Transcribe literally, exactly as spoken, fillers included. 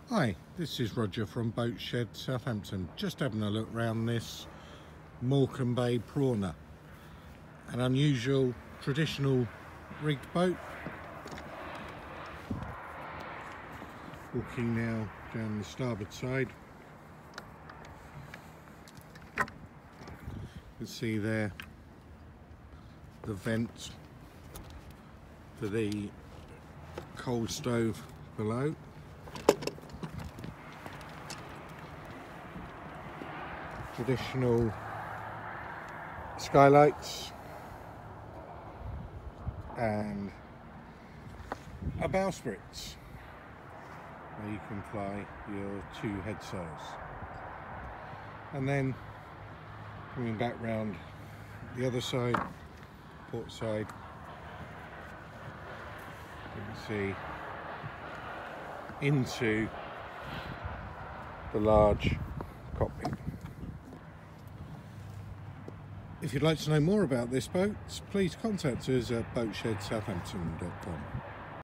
Hi, this is Roger from Boatshed, Southampton. Just having a look around this Morecambe Prawner. An unusual, traditional rigged boat. Walking now down the starboard side. You can see there the vent for the coal stove below. Traditional skylights and a bowsprit where you can fly your two head sails, and then coming back round the other side, port side, you can see into the large cockpit. If you'd like to know more about this boat, please contact us at boatshed southampton dot com.